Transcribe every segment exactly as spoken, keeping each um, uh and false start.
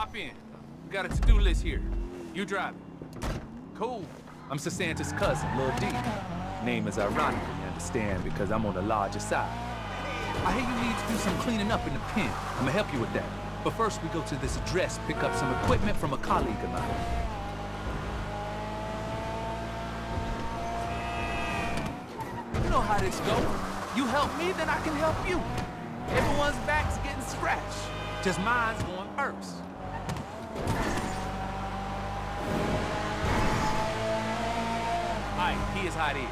Hop in. We got a to-do list here. You drive it. Cool. I'm Sasanta's cousin, Lil D. Name is ironic, you understand, because I'm on the larger side. I hear you need to do some cleaning up in the pen. I'm gonna help you with that. But first, we go to this address, pick up some equipment from a colleague of mine. You know how this goes. You help me, then I can help you. Everyone's back's getting scratched. Just mine's going first. Alright, here's how it is.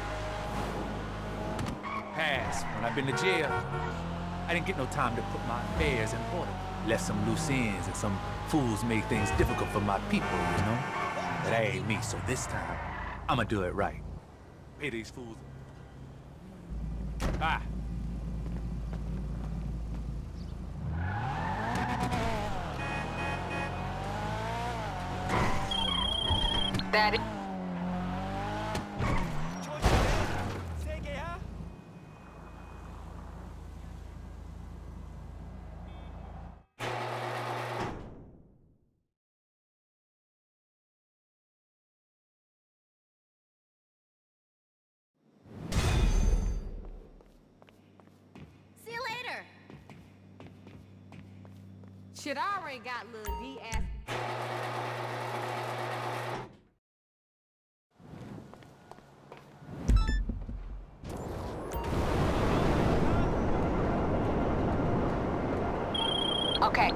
Past, when I've been to jail, I didn't get no time to put my affairs in order. Left some loose ends and some fools made things difficult for my people, you know? But that ain't me, so this time, I'ma do it right. Pay these fools. Bye. Daddy. See you later. Shit, I already got Lil D ass. Okay.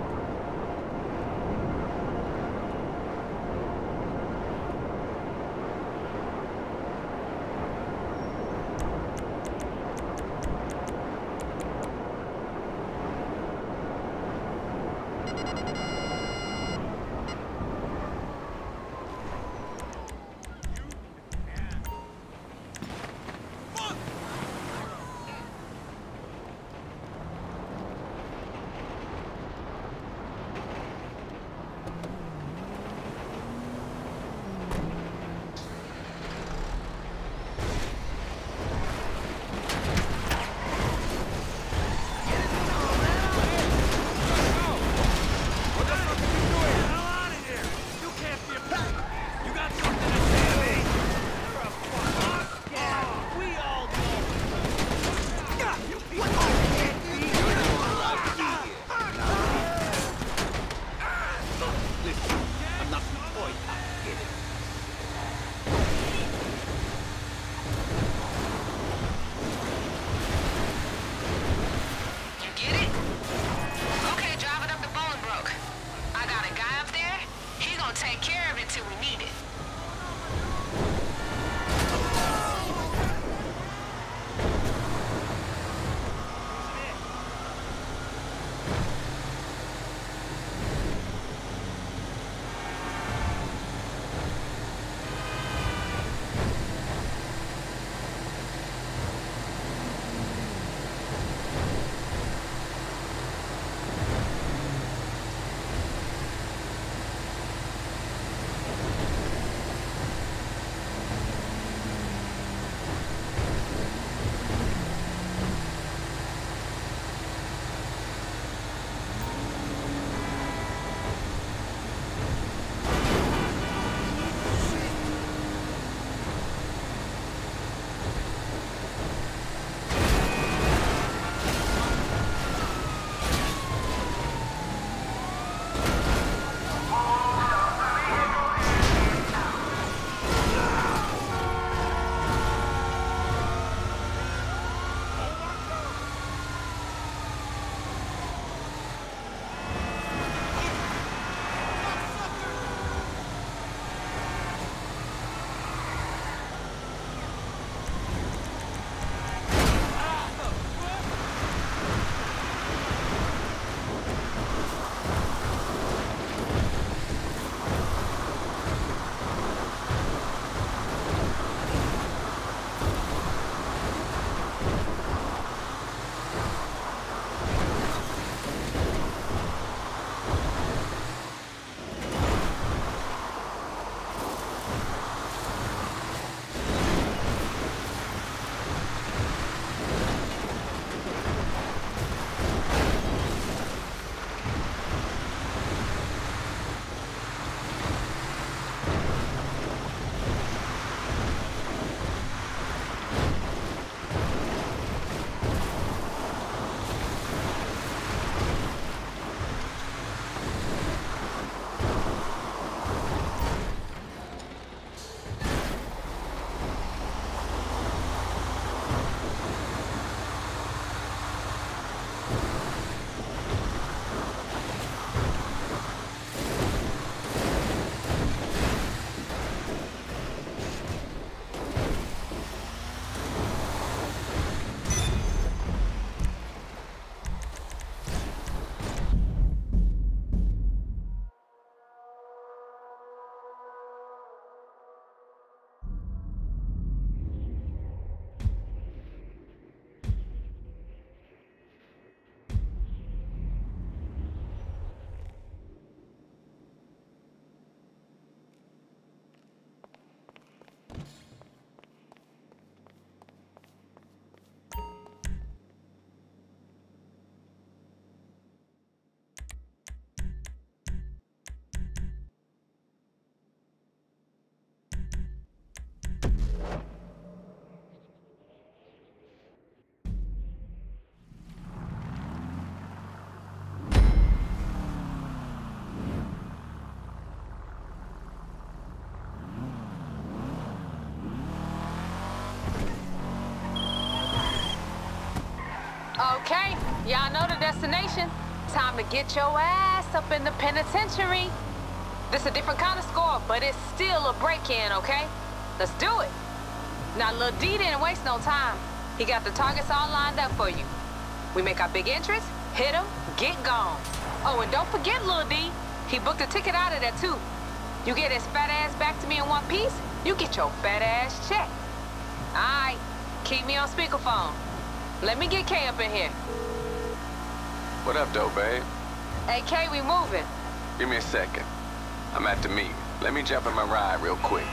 Okay, y'all know the destination. Time to get your ass up in the penitentiary. This a different kind of score, but it's still a break-in, okay? Let's do it. Now, Lil D didn't waste no time. He got the targets all lined up for you. We make our big entrance, hit him, get gone. Oh, and don't forget Lil D. He booked a ticket out of there, too. You get his fat ass back to me in one piece, you get your fat ass check. All right, keep me on speakerphone. Let me get K up in here. What up, though, babe? Hey, K, we moving. Give me a second. I'm at the meeting. Let me jump in my ride real quick.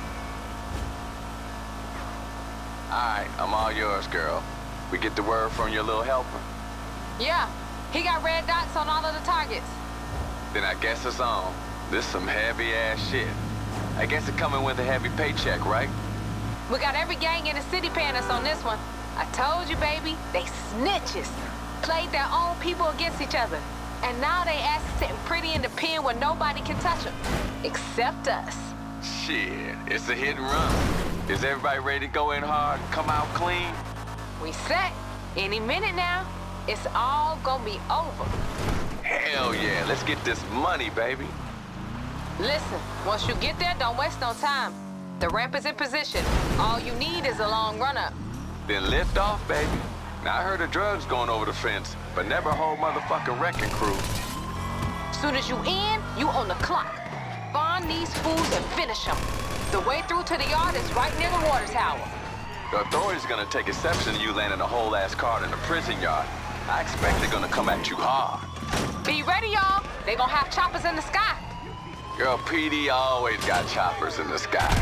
All right, I'm all yours, girl. We get the word from your little helper? Yeah, he got red dots on all of the targets. Then I guess it's on. This some heavy-ass shit. I guess it coming with a heavy paycheck, right? We got every gang in the city paying us on this one. I told you, baby, they snitches. Played their own people against each other. And now they ass sitting pretty in the pen where nobody can touch them. Except us. Shit, it's a hit and run. Is everybody ready to go in hard and come out clean? We set. Any minute now, it's all gonna be over. Hell yeah, let's get this money, baby. Listen, once you get there, don't waste no time. The ramp is in position. All you need is a long run-up. Then lift off, baby. Now, I heard of drugs going over the fence, but never a whole motherfucking wrecking crew. Soon as you in, you on the clock. Find these fools and finish them. The way through to the yard is right near the water tower. The authorities are gonna take exception to you landing a whole ass car in the prison yard. I expect they're gonna come at you hard. Be ready, y'all. They gonna have choppers in the sky. Girl, P D always got choppers in the sky.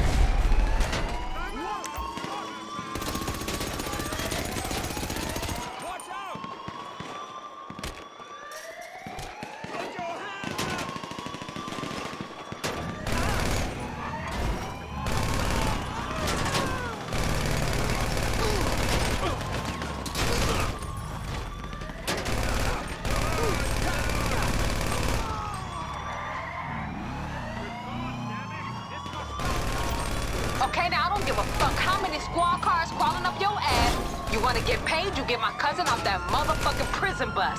Okay, now I don't give a fuck how many squad cars crawling up your ass. You wanna get paid, you get my cousin off that motherfucking prison bus.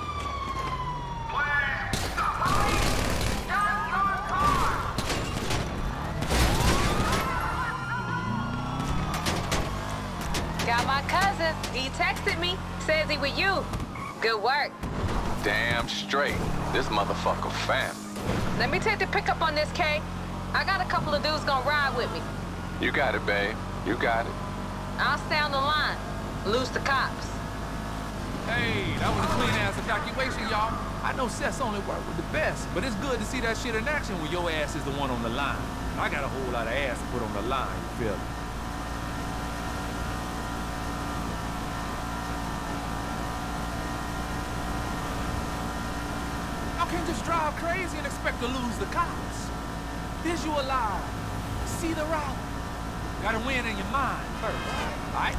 Got my cousin. He texted me. Says he with you. Good work. Damn straight. This motherfucker family. Let me take the pickup on this, K. I got a couple of dudes gonna ride with me. You got it, babe. You got it. I'll stay on the line. Lose the cops. Hey, that was a clean-ass evacuation, y'all. I know Seth's only work with the best, but it's good to see that shit in action when your ass is the one on the line. I got a whole lot of ass to put on the line, you feel me? Y'all can't just drive crazy and expect to lose the cops. Visualize. See the route. Gotta win in your mind first, all right?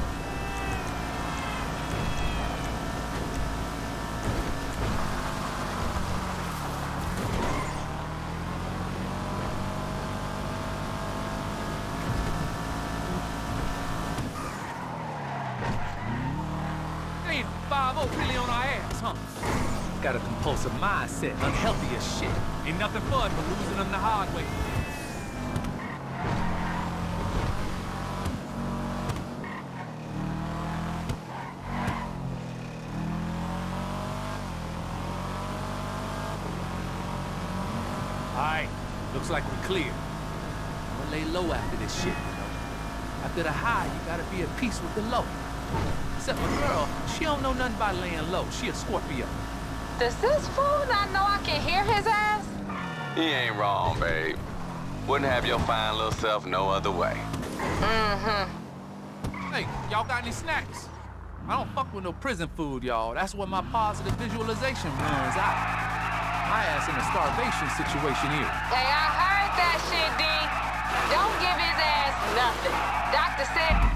Ain't five oh really on our ass, huh? Got a compulsive mindset, unhealthy as shit. Ain't nothing fun but losing them the hard way. Alright, looks like we're clear. I'm gonna lay low after this shit, you know. After the high, you gotta be at peace with the low. Except my girl, she don't know nothing about laying low. She a Scorpio. Does this fool not know I can hear his ass? He ain't wrong, babe. Wouldn't have your fine little self no other way. Mm-hmm. Hey, y'all got any snacks? I don't fuck with no prison food, y'all. That's where my positive visualization runs out. My ass in a starvation situation here. Hey, I heard that shit, D. Don't give his ass nothing. Doctor said